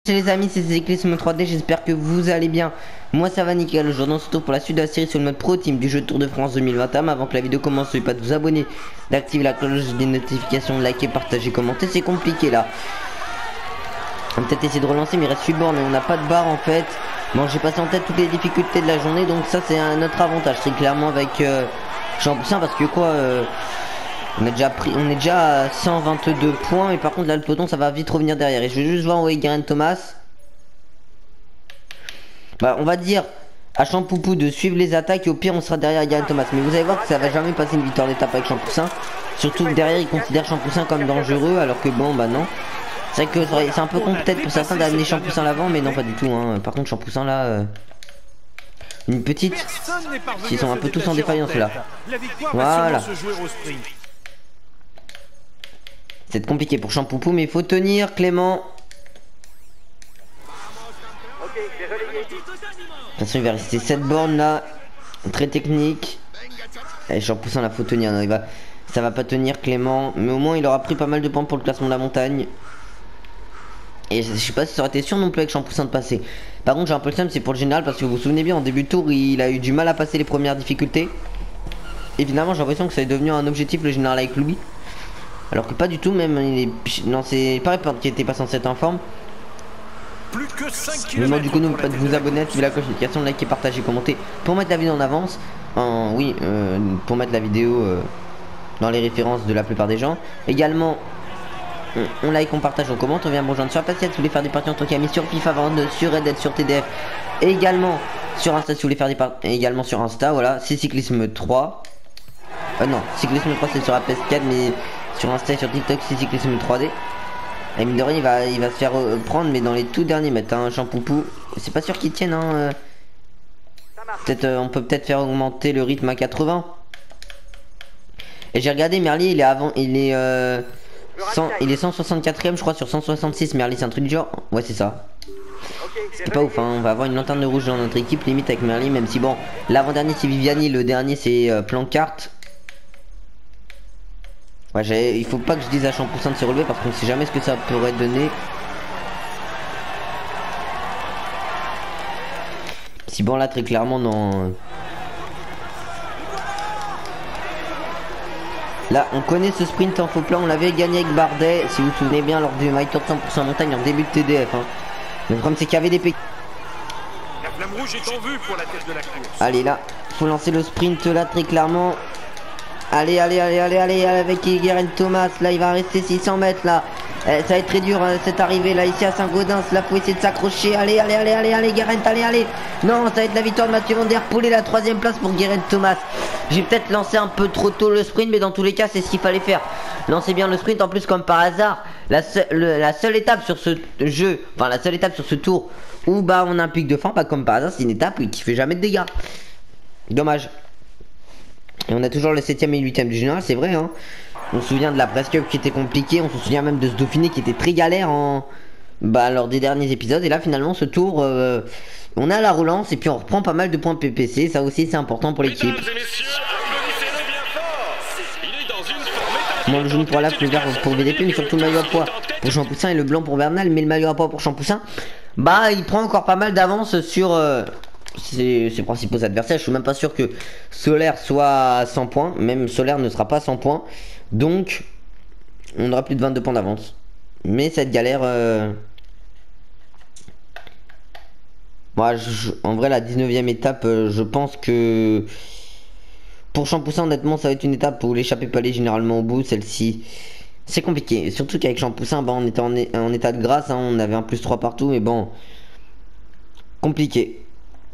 Les amis, c'est Cyclisme 3D, j'espère que vous allez bien. Moi ça va nickel. Aujourd'hui on se retrouve pour la suite de la série sur le mode Pro Team du jeu Tour de France 2021. Avant que la vidéo commence, n'oubliez pas de vous abonner, d'activer la cloche des notifications, de liker, partager, commenter. C'est compliqué là. On va peut-être essayer de relancer, mais il reste 8 bornes et on n'a pas de barre en fait. Bon, j'ai passé en tête toutes les difficultés de la journée, donc ça c'est un autre avantage. C'est clairement avec Champoussin, parce que quoi, on est déjà à 122 points, mais par contre là le peloton ça va vite revenir derrière. Et je vais juste voir envoyer Geraint Thomas. Bah on va dire à Champoupou de suivre les attaques et au pire on sera derrière Geraint Thomas. Mais vous allez voir que ça va jamais passer une victoire d'étape avec Champoussin. Surtout que derrière il considère Champoussin comme dangereux, alors que bon bah non. C'est vrai que c'est un peu con peut-être pour certains d'amener Champoussin l'avant, mais non pas du tout hein. Par contre Champoussin là une petite, ils sont un peu tous en défaillance là. Voilà. C'est compliqué pour Champoupou, mais il faut tenir Clément. De toute façon il va rester 7 bornes là. Très technique. Et Champoussin là faut tenir, non, ça va pas tenir Clément. Mais au moins il aura pris pas mal de points pour le classement de la montagne. Et je sais pas si ça aurait été sûr non plus avec Champoussin de passer. Par contre j'ai un peu le seum, c'est pour le général, parce que vous vous souvenez bien en début de tour il a eu du mal à passer les premières difficultés. Évidemment j'ai l'impression que ça est devenu un objectif le général avec lui. Alors que pas du tout, même il est... Non c'est pareil qui était pas censé être en forme. Plus que 5 mais moi du coup n'oubliez pas de vous abonner, activer la cloche de notification, liker, partager, commenter pour mettre la vidéo en avance. Pour mettre la vidéo dans les références de la plupart des gens. Également on like, on partage, on commente, on vient me rejoindre sur Patreon si vous voulez faire des parties entre amis, sur FIFA 22, sur Red Dead, sur TDF, et également sur Insta si vous voulez faire des parties, également sur Insta, voilà, c'est Cyclisme 3. Non, Cyclisme 3 c'est sur la PS4, mais sur Insta et sur TikTok c'est Cyclisme 3D. Et mine de rien il va se faire prendre, mais dans les tout derniers mètres, hein, Champoupou, c'est pas sûr qu'il tienne, hein. Peut-être, on peut peut-être faire augmenter le rythme à 80. Et j'ai regardé, Merlier il est avant, il est 164ème je crois sur 166. Merlier c'est un truc du genre. Ouais c'est ça. C'est pas ouf hein. On va avoir une lanterne rouge dans notre équipe limite avec Merlier. Même si bon, l'avant-dernier c'est Viviani, le dernier c'est Plancarte. Ouais il faut pas que je dise à Champoussin de se relever, parce qu'on sait jamais ce que ça pourrait donner. Si bon là très clairement non. Là on connaît ce sprint en faux plat, on l'avait gagné avec Bardet si vous vous souvenez bien lors du My Tour 100% montagne en début de TDF hein. Le problème c'est qu'il y avait des La flamme rouge est en vue pour la tête de la course. Allez là, faut lancer le sprint là très clairement. Allez avec Geraint Thomas, là il va rester 600 mètres là. Ça va être très dur hein, cette arrivée là ici à Saint-Gaudens, là faut essayer de s'accrocher. Allez Geraint, allez. Non, ça va être la victoire de Mathieu Van Der Poel et la 3ème place pour Geraint Thomas. J'ai peut-être lancé un peu trop tôt le sprint, mais dans tous les cas c'est ce qu'il fallait faire. Lancer bien le sprint, en plus comme par hasard, la seule étape sur ce jeu, enfin la seule étape sur ce tour où bah on a un pic de fin, pas comme par hasard, c'est une étape qui fait jamais de dégâts. Dommage. Et on a toujours le 7ème et 8ème du général, c'est vrai hein. On se souvient de la Presse Cup qui était compliquée, on se souvient même de ce Dauphiné qui était très galère lors des derniers épisodes. Et là finalement ce tour, on a la relance et puis on reprend pas mal de points PPC, ça aussi c'est important pour l'équipe. Moi le jaune pour la le vert pour VDP, mais surtout le maillot à poids pour Champoussin et le blanc pour Bernal, mais le maillot à poids pour Champoussin, bah il prend encore pas mal d'avance sur ses principaux adversaires. Je suis même pas sûr que Solaire soit à 100 points, même Solaire ne sera pas à 100 points, donc on aura plus de 22 points d'avance. Mais cette galère, moi en vrai la 19ème étape, je pense que pour Champoussin honnêtement ça va être une étape où l'échappée peut aller généralement au bout. Celle-ci c'est compliqué, surtout qu'avec Champoussin bah, on était en état de grâce hein, on avait un +3 partout, mais bon, compliqué.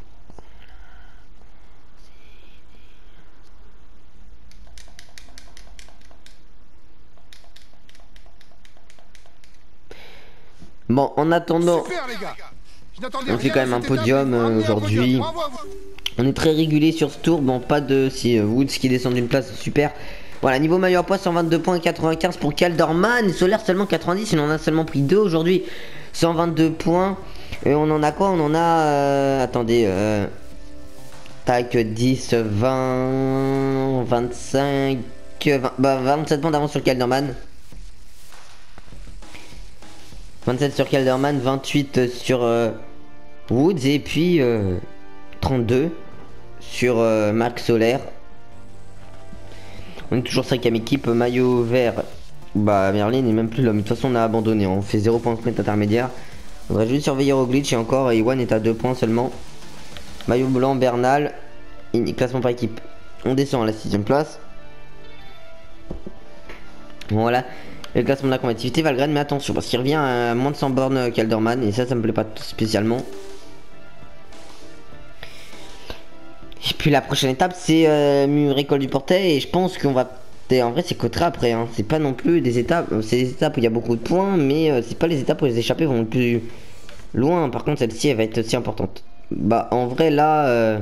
Bon, en attendant, on fait quand même un podium aujourd'hui. On est très régulier sur ce tour. Bon, pas de... Si Woods qui descend d'une place, super. Voilà, niveau maillot à poids, 122 points, 95 pour Kelderman. Solaire seulement 90, il en a seulement pris 2 aujourd'hui. 122 points. Et on en a quoi? On en a... attendez, tac, 10, 20, 25, 20, bah, 27 points d'avance sur Kelderman. 27 sur Kelderman, 28 sur Woods et puis 32 sur Marc Soler. On est toujours 5ème équipe, maillot vert. Bah Merlin n'est même plus là, mais de toute façon on a abandonné, on fait 0 points sprint intermédiaire. On devrait juste surveiller Roglic et encore Iwan est à 2 points seulement. Maillot blanc Bernal, classement par équipe. On descend à la 6ème place. Voilà, le classement de la combativité. Valgren, mais attention parce qu'il revient à moins de 100 bornes Kelderman et ça me plaît pas spécialement. Et puis la prochaine étape c'est Mur-École du Portet et je pense qu'on va... En vrai c'est Cotteret après, hein. C'est pas non plus des étapes, c'est des étapes où il y a beaucoup de points, mais c'est pas les étapes où les échappées vont le plus loin. Par contre celle-ci elle va être aussi importante. Bah en vrai là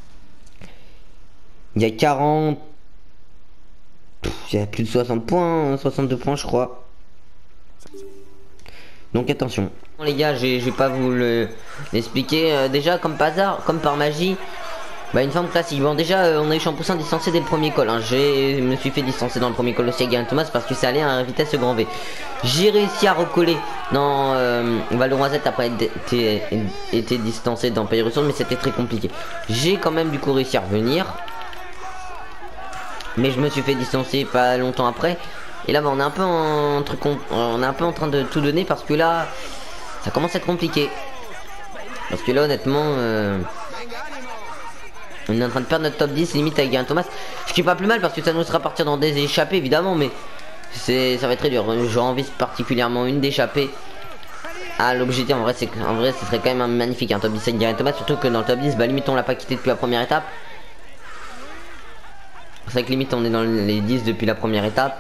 il y a 40, il y a plus de 60 points, hein, 62 points je crois. Donc attention. Bon, les gars, je vais pas vous l'expliquer. Déjà comme par hasard, comme par magie, bah une forme classique. Bon déjà on a eu Champoussin distancé dès le premier col, hein. Je me suis fait distancer dans le premier col aussi avec Geraint Thomas parce que ça allait à une vitesse grand V. J'ai réussi à recoller dans Val-de-Roisette après été distancé dans Pays-Ressources, mais c'était très compliqué. J'ai quand même du coup réussi à revenir, mais je me suis fait distancer pas longtemps après. Et là bah, on est un peu en train de tout donner parce que là ça commence à être compliqué. Parce que là honnêtement on est en train de perdre notre top 10 limite avec Geraint Thomas. Ce qui est pas plus mal parce que ça nous sera partir dans des échappées évidemment, mais ça va être très dur. J'aurais envie particulièrement une d'échappée à l'objectif. En vrai ce serait quand même un magnifique un top 10 avec Geraint Thomas, surtout que dans le top 10 bah limite on l'a pas quitté depuis la première étape. C'est vrai que limite on est dans les 10 depuis la première étape.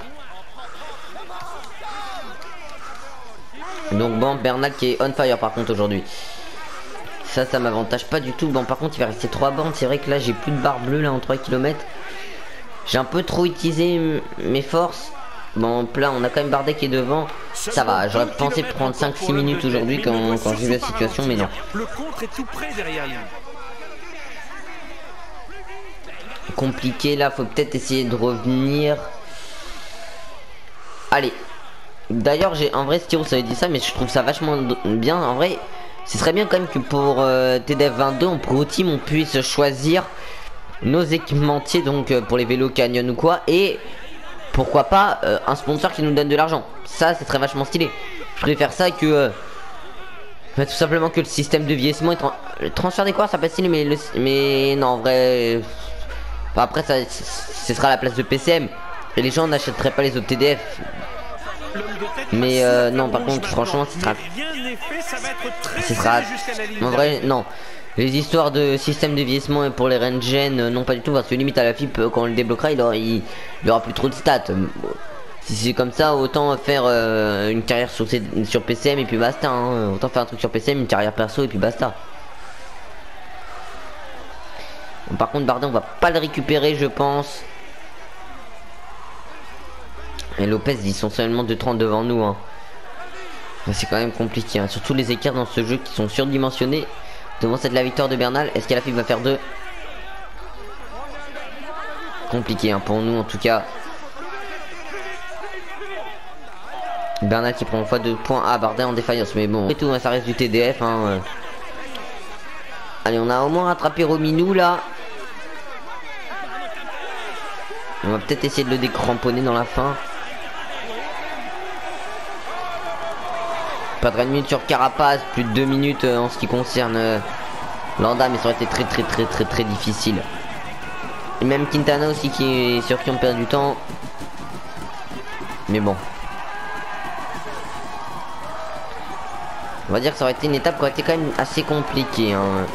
Donc bon, Bernal qui est on fire par contre aujourd'hui. Ça m'avantage pas du tout. Bon par contre il va rester 3 bornes. C'est vrai que là j'ai plus de barre bleue là en 3 km. J'ai un peu trop utilisé mes forces. Bon là on a quand même Bardet qui est devant. Ça va, j'aurais pensé prendre 5-6 minutes aujourd'hui quand j'ai vu la situation, mais non. Le contre est tout près derrière lui. Compliqué là, faut peut-être essayer de revenir. Allez. D'ailleurs en vrai Stiro ça avait dit ça, mais je trouve ça vachement bien. En vrai ce serait bien quand même que pour TDF 22 on Pro Team on puisse choisir nos équipementiers, donc pour les vélos Canyon ou quoi, et pourquoi pas un sponsor qui nous donne de l'argent. Ça c'est très vachement stylé. Je préfère ça que tout simplement que le système de vieillissement et le transfert des coureurs ça peut être stylé, mais non en vrai après ça ce sera à la place de PCM et les gens n'achèteraient pas les autres TDF. Mais non par contre franchement ce sera en vrai non. Les histoires de système de vieillissement et pour les Rengen non pas du tout, parce que limite à la FIP quand on le débloquera il aura plus trop de stats. Si c'est comme ça autant faire une carrière sur PCM et puis basta, hein. Autant faire un truc sur PCM, une carrière perso et puis basta. Bon, par contre Bardet on va pas le récupérer je pense. Et Lopez ils sont seulement 2,30 devant nous, hein. C'est quand même compliqué, hein. Surtout les écarts dans ce jeu qui sont surdimensionnés. Devant cette la victoire de Bernal. Est-ce qu'Alaphilippe va faire 2? Compliqué, hein, pour nous en tout cas. Bernal qui prend une fois 2 points à Bardet en défaillance. Mais bon, et tout, hein, ça reste du TDF, hein. Allez, on a au moins rattrapé Rominou là. On va peut-être essayer de le décramponner dans la fin. Pas de 1 minute sur Carapace, plus de 2 minutes en ce qui concerne Landa, mais ça aurait été très difficile. Et même Quintana aussi sur qui on perd du temps. Mais bon. On va dire que ça aurait été une étape qui aurait été quand même assez compliquée, hein.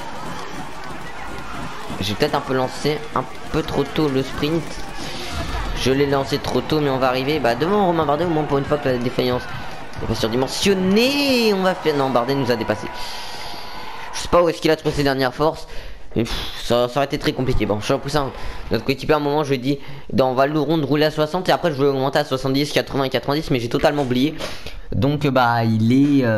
J'ai peut-être un peu lancé un peu trop tôt le sprint. Je l'ai lancé trop tôt, mais on va arriver devant Romain Bardet au moins pour une fois que la défaillance n'est pas surdimensionnée. On va faire... Non, Bardet nous a dépassé. Je sais pas où est-ce qu'il a trouvé ses dernières forces. Mais ça aurait été très compliqué. Bon, je suis Champoussin, notre coéquipier à un moment, je lui ai dit dans Val d'Oron de rouler à 60 et après je voulais augmenter à 70, 80 et 90, mais j'ai totalement oublié. Donc il est...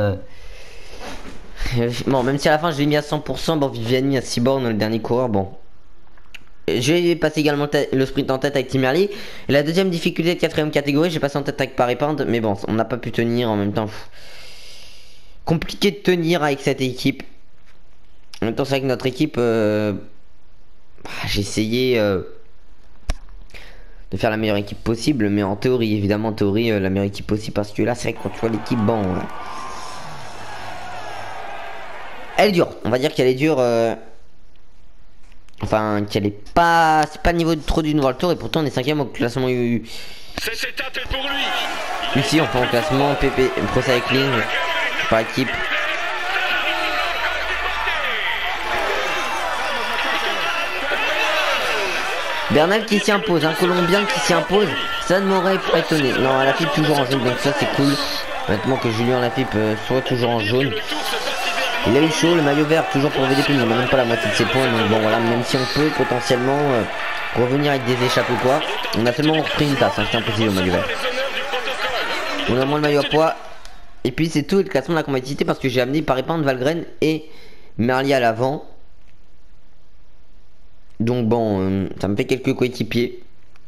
Bon, même si à la fin je l'ai mis à 100%, bon, Viviani à 6 bornes le dernier coureur, bon. J'ai passé également le sprint en tête avec Tim Merlier. Et la deuxième difficulté de 4ème catégorie, j'ai passé en tête avec Paris Pinde, mais bon, on n'a pas pu tenir en même temps. compliqué de tenir avec cette équipe. En même temps, c'est vrai que notre équipe, j'ai essayé de faire la meilleure équipe possible, mais en théorie, évidemment, en théorie, la meilleure équipe possible, parce que là, c'est vrai que quand tu vois l'équipe, bon, elle est dure. On va dire qu'elle est dure. Enfin, qu'elle est pas, c'est pas le niveau trop du World Tour, et pourtant on est 5ème au classement Cette étape est pour lui. Ici, on fait un classement PP Pro Cycling par équipe. Bernal qui s'y impose, un Colombien qui s'y impose, ça ne m'aurait pas étonné. Non, Alaphilippe toujours en jaune, donc ça c'est cool. Maintenant que Julien Alaphilippe soit toujours en jaune. Il a eu chaud, le maillot vert toujours pour VDP, il n'a même pas la moitié de ses points, donc bon voilà, même si on peut potentiellement revenir avec des échappes ou quoi, on a seulement repris une tasse, hein, c'est impossible au maillot vert. On a moins le maillot à poids, et puis c'est tout le classement de la compétitivité parce que j'ai amené Paré-Pente, Valgren et Merlier à l'avant. Donc bon, ça me fait quelques coéquipiers.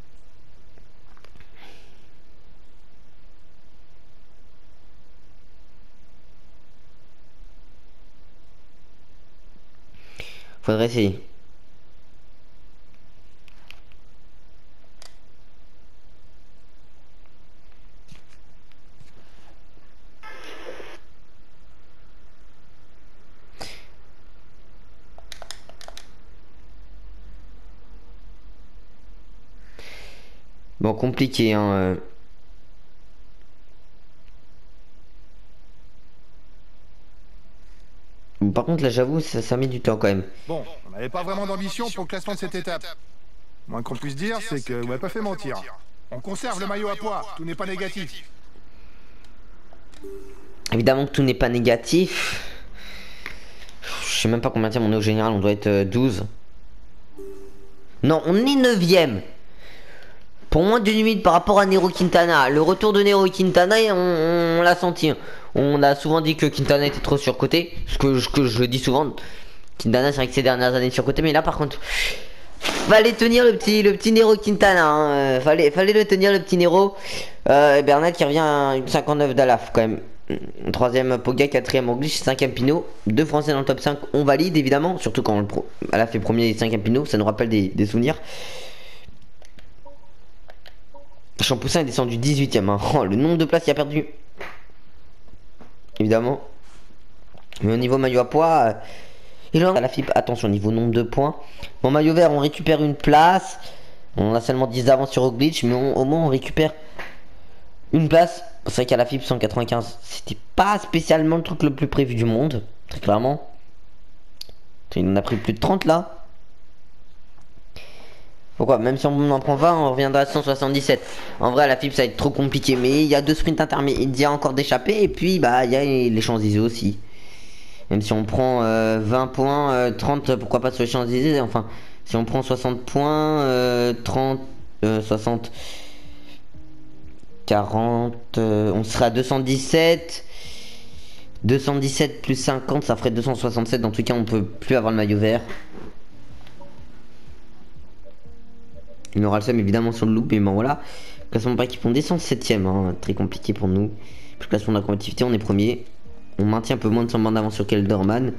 Faudrait essayer. Bon, compliqué, hein. Par contre, là, j'avoue, ça met du temps quand même. Bon, on n'avait pas vraiment d'ambition pour le classement de cette étape. Le moins qu'on puisse dire, c'est que vous m'avez pas fait mentir. On conserve le maillot à poids, tout n'est pas négatif. Évidemment que tout n'est pas négatif. Je sais même pas combien de on est au général, on doit être 12. Non, on est 9ème. Pour moins d'une minute par rapport à Nairo Quintana. Le retour de Nairo Quintana, on l'a senti. On a souvent dit que Quintana était trop surcoté. Ce que je dis souvent. Quintana, c'est vrai que ces dernières années surcoté. Mais là, par contre, fallait tenir le petit Nairo Quintana. Hein. Fallait le tenir, le petit Nairo. Bernal qui revient à une 59 d'Alaf quand même. 3ème Poga, 4ème Roglic, 5ème Pinot. 2 Français dans le top 5. On valide évidemment. Surtout quand Alaf est premier et 5ème Pinot. Ça nous rappelle des souvenirs. Champoussin est descendu 18ème. Hein. Oh, le nombre de places qu'il a perdu. Évidemment. Mais au niveau maillot à poids. Et là, Alaphilippe, attention, niveau nombre de points. Bon, maillot vert, on récupère une place. On a seulement 10 d'avance sur Roglic. Mais au moins, on récupère une place. C'est vrai qu'Alaphilippe 195, c'était pas spécialement le truc le plus prévu du monde. Très clairement. Il en a pris plus de 30 là. Pourquoi? Même si on en prend 20, on reviendra à 177. En vrai, Alaphilippe, ça va être trop compliqué. Mais il y a 2 sprints intermédiaires encore d'échapper. Et puis, bah, il y a les Champs-Élysées aussi. Même si on prend 20 points, 30, pourquoi pas sur les Champs-Élysées. Enfin, si on prend 60 points, 30, 60, 40, on sera à 217. 217 plus 50, ça ferait 267. Dans tout cas, on peut plus avoir le maillot vert. Il aura le seum évidemment sur le loop, mais bon voilà. Classement par équipe, on descend 7ème, hein, très compliqué pour nous. Puis classement de la compétitivité, on est premier. On maintient un peu moins de 100 bandes d'avance sur Kelderman.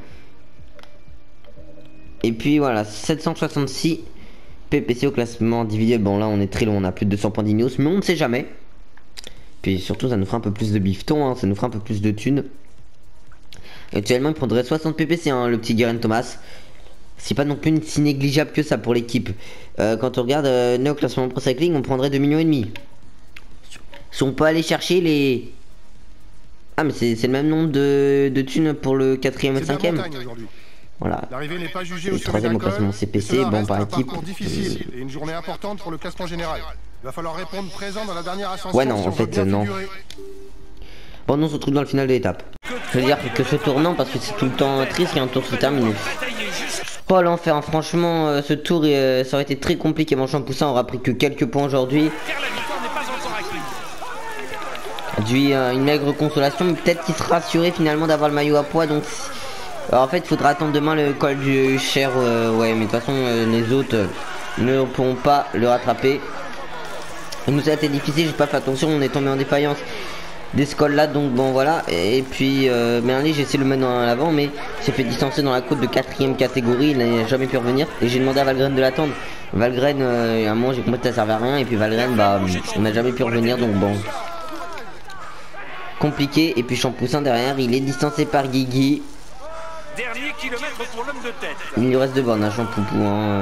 Et puis voilà, 766 PPC au classement individuel. Bon là on est très loin, on a plus de 200 points d'Ineos, mais on ne sait jamais. Puis surtout ça nous fera un peu plus de bifton, hein, ça nous fera un peu plus de thunes. Actuellement il prendrait 60 PPC, hein, le petit Geraint Thomas. C'est pas non plus si négligeable que ça pour l'équipe. Quand on regarde au classement Pro Cycling, on prendrait 2,5 millions. Si on peut aller chercher les... Ah mais c'est le même nombre de thunes pour le 4ème et 5ème. Voilà. L'arrivée n'est pas jugée le au sommet 3ème au d'un col, classement CPC, bon par équipe. Difficile et une journée importante pour le classement général. Il va falloir répondre présent dans la dernière ascension. Ouais non, en fait non. Bon, nous on se retrouve dans le final de l'étape. Je veux dire que ce tournant, parce que c'est tout le temps triste et un tour se termine. Pas l'enfer, hein. Franchement, ce tour ça aurait été très compliqué. Mon Champoussin aura pris que quelques points aujourd'hui. Dû une maigre consolation, mais peut-être qu'il sera assuré finalement d'avoir le maillot à poids. Donc, alors, en fait, il faudra attendre demain le col du Cher. Ouais, mais de toute façon, les autres ne pourront pas le rattraper. Nous, ça a été difficile, j'ai pas fait attention, on est tombé en défaillance d'escolade, donc bon voilà. Et puis Merli, j'ai essayé de le mettre à l'avant, mais il s'est fait distancer dans la côte de 4ème catégorie, il n'a jamais pu revenir. Et j'ai demandé à Valgren de l'attendre. Valgren, à un moment j'ai compris que ça servait à rien, et puis Valgren, bah on n'a jamais pu revenir, donc bon. Compliqué, et puis Champoussin derrière, il est distancé par Guigui. Dernier kilomètre pour l'homme de tête. Il lui reste de bornes à Champoupou. Hein.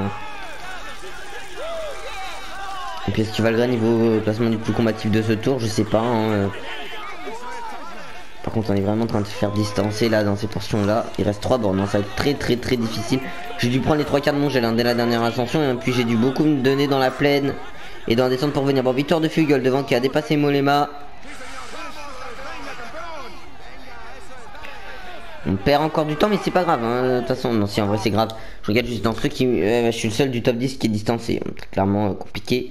Et puis est-ce que Valgren il vaut classement du plus combatif de ce tour? Je sais pas. Hein. Par contre on est vraiment en train de se faire distancer là dans ces portions là. Il reste 3 bornes, hein. Ça va être très difficile. J'ai dû prendre les 3 quarts de mon gel hein, dès la dernière ascension. Et puis j'ai dû beaucoup me donner dans la plaine et dans la descente pour venir. Bon, victoire de Fugol devant qui a dépassé Mollema. On perd encore du temps mais c'est pas grave hein. De toute façon non si en vrai c'est grave. Je regarde juste dans ceux qui... je suis le seul du top 10 qui est distancé. Clairement compliqué.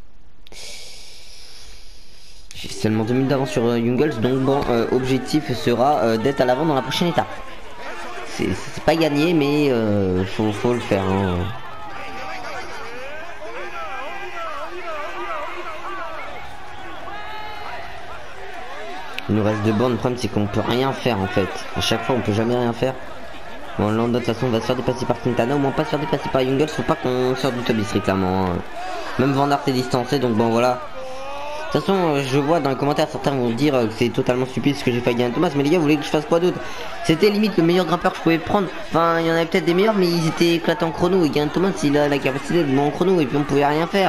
J'ai seulement 2 minutes d'avance sur Jungels. Donc bon objectif sera d'être à l'avant dans la prochaine étape. C'est pas gagné mais faut le faire hein. Il nous reste 2 bornes, le problème c'est qu'on peut rien faire en fait. À chaque fois on peut jamais rien faire. Bon là de toute façon on va se faire dépasser par Quintana, au moins pas se faire dépasser par Jungels, faut pas qu'on sorte du top 10 clairement. Hein. Même Van Aert est distancé donc bon voilà. De toute façon je vois dans les commentaires certains vont dire que c'est totalement stupide ce que j'ai fait à Geraint Thomas, mais les gars vous voulez que je fasse quoi d'autre? C'était limite le meilleur grimpeur que je pouvais prendre. Enfin il y en avait peut-être des meilleurs mais ils étaient éclatés en chrono et Geraint Thomas il a la capacité de monter en chrono et puis on pouvait rien faire.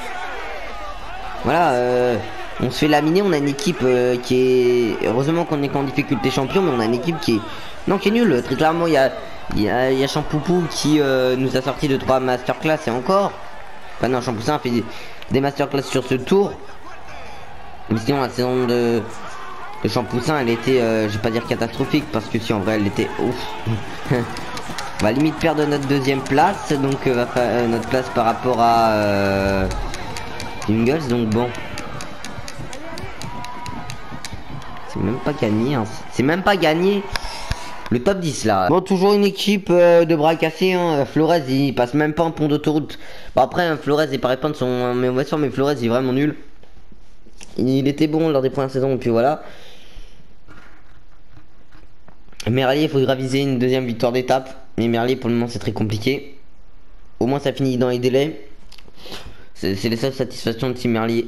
Voilà on se fait laminer, on a une équipe qui est... Heureusement qu'on est qu'en difficulté champion, mais on a une équipe qui est... Non, qui est nulle. Très clairement, il y a Champoupou qui nous a sorti de 3 masterclass et encore. Enfin non, Champoussin a fait des masterclass sur ce tour. Mais sinon, la saison de Champoussin, elle était, je vais pas dire catastrophique, parce que si en vrai, elle était... Ouf. On va limite perdre notre 2ème place, donc notre place par rapport à Jungels, donc bon. C'est même pas gagné, hein. C'est même pas gagné le top 10 là. Bon, toujours une équipe de bras cassés, hein. Flores il passe même pas un pont d'autoroute. Bon après hein, Flores il paraît pas de son mauvaise forme, mais Flores il est vraiment nul. Il était bon lors des premières saisons et puis voilà. Merlier il faudra viser une 2ème victoire d'étape. Mais Merlier pour le moment c'est très compliqué. Au moins ça finit dans les délais. C'est les seules satisfactions de Team Merlier.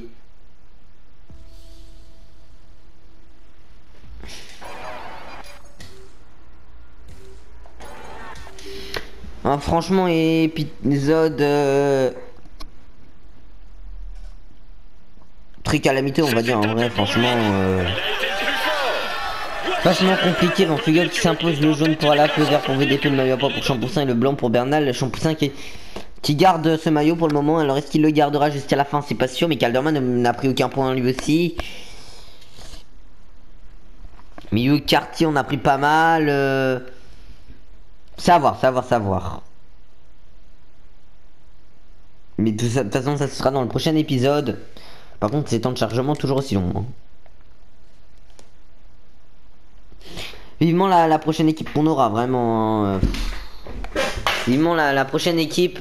Hein, franchement épisode très calamiteux on va dire en vrai franchement vachement compliqué. Dans Fugol qui s'impose le jaune pour Alaf, le vert pour VDP, le maillot à poids pour Champoussin et le blanc pour Bernal. Le Champoussin qui garde ce maillot pour le moment. Alors est-ce qu'il le gardera jusqu'à la fin? C'est pas sûr, mais Calderman n'a pris aucun point lui aussi. Milieu quartier on a pris pas mal. Savoir. Mais de toute façon ça sera dans le prochain épisode. Par contre ces temps de chargement toujours aussi longs hein. Vivement la prochaine équipe qu'on aura vraiment hein. Vivement la prochaine équipe.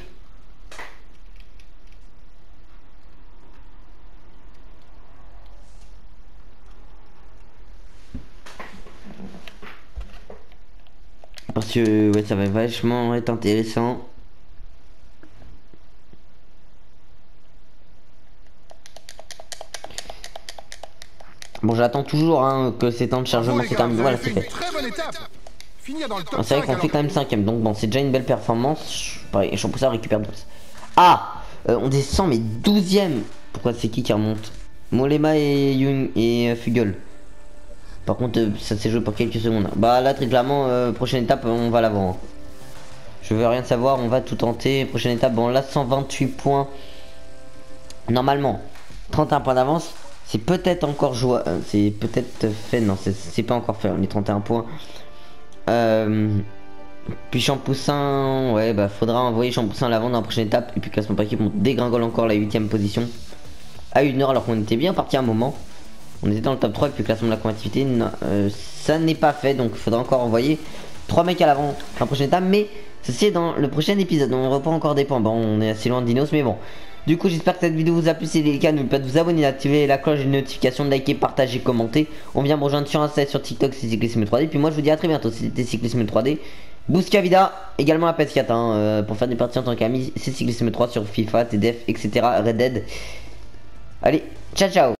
Parce que ouais, ça va vachement être intéressant. Bon j'attends toujours hein, que ces temps de chargement se terminent. Voilà c'est fait. C'est vrai qu'on fait quand même 5ème. Donc bon c'est déjà une belle performance. Pareil, Champoussin récupère 12. Ah on descend mais 12ème. Pourquoi c'est qui remonte? Mollema et Fugol. Par contre ça s'est joué pour quelques secondes. Bah là très clairement prochaine étape on va l'avant hein. Je veux rien savoir, on va tout tenter. Prochaine étape, bon là 128 points. Normalement 31 points d'avance. C'est peut-être encore joué. C'est peut-être fait. Non c'est pas encore fait. On est 31 points. Puis Champoussin. Ouais bah faudra envoyer Champoussin à l'avant dans la prochaine étape. Et puis classement par équipe on dégringole encore la 8ème position. À 1 heure alors qu'on était bien parti à un moment. On était dans le top 3 et puis classement de la combativité, ça n'est pas fait. Donc il faudra encore envoyer 3 mecs à l'avant dans la prochaine étape. Mais ceci est dans le prochain épisode. On reprend encore des points. Bon on est assez loin de Dinos mais bon. Du coup, j'espère que cette vidéo vous a plu. Si c'est le cas, n'oubliez pas de vous abonner, d'activer la cloche de notification, de liker, partager, commenter. On vient me rejoindre sur Insta et sur TikTok, c'est Cyclisme 3D. Puis moi, je vous dis à très bientôt. C'était Cyclisme 3D. Bousca Vida, également la PS4 pour faire des parties en tant qu'ami. C'est Cyclisme 3 sur FIFA, TDF, etc. Red Dead. Allez, ciao ciao.